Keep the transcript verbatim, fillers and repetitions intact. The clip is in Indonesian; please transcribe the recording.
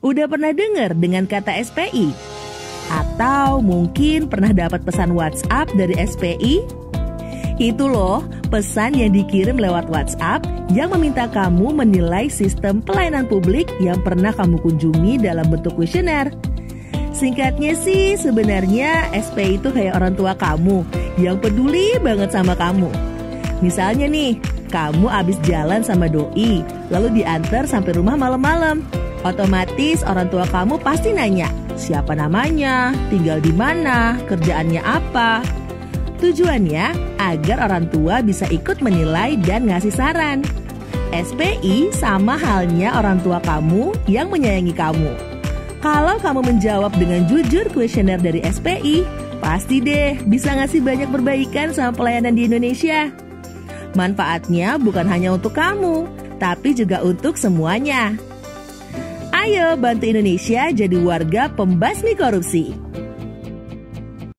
Udah pernah dengar dengan kata S P I? Atau mungkin pernah dapat pesan WhatsApp dari S P I? Itu loh, pesan yang dikirim lewat WhatsApp yang meminta kamu menilai sistem pelayanan publik yang pernah kamu kunjungi dalam bentuk kuesioner. Singkatnya sih, sebenarnya S P I itu kayak orang tua kamu yang peduli banget sama kamu. Misalnya nih, kamu abis jalan sama doi, lalu diantar sampai rumah malam-malam. Otomatis orang tua kamu pasti nanya, siapa namanya, tinggal di mana, kerjaannya apa. Tujuannya agar orang tua bisa ikut menilai dan ngasih saran. S P I sama halnya orang tua kamu yang menyayangi kamu. Kalau kamu menjawab dengan jujur kuesioner dari S P I, pasti deh bisa ngasih banyak perbaikan sama pelayanan di Indonesia. Manfaatnya bukan hanya untuk kamu, tapi juga untuk semuanya. Ayo bantu Indonesia jadi warga pembasmi korupsi.